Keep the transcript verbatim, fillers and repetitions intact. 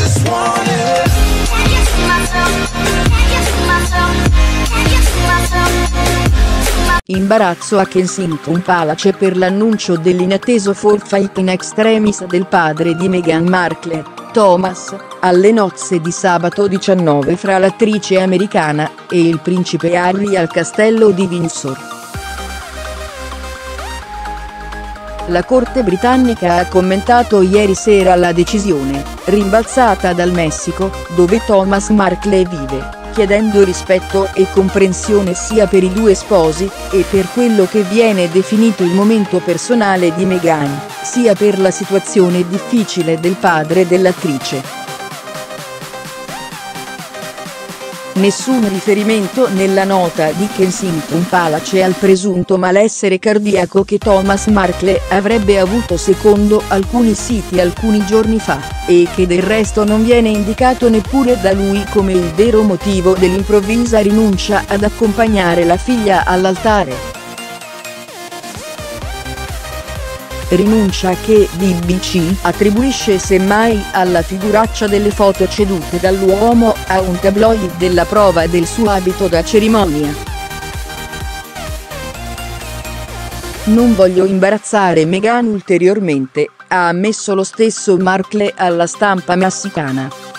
just wanna. Can you see myself? Can you see myself? Can you see myself? Imbarazzo a Kensington Palace per l'annuncio dell'inatteso forfait in extremis del padre di Meghan Markle, Thomas, alle nozze di sabato diciannove fra l'attrice americana e il principe Harry al castello di Windsor. La corte britannica ha commentato ieri sera la decisione, rimbalzata dal Messico, dove Thomas Markle vive, chiedendo rispetto e comprensione sia per i due sposi, e per quello che viene definito il momento personale di Meghan, sia per la situazione difficile del padre dell'attrice. Nessun riferimento nella nota di Kensington Palace al presunto malessere cardiaco che Thomas Markle avrebbe avuto secondo alcuni siti alcuni giorni fa, e che del resto non viene indicato neppure da lui come il vero motivo dell'improvvisa rinuncia ad accompagnare la figlia all'altare. Rinuncia che B B C attribuisce semmai alla figuraccia delle foto cedute dall'uomo a un tabloid della prova del suo abito da cerimonia. Non voglio imbarazzare Meghan ulteriormente, ha ammesso lo stesso Markle alla stampa messicana.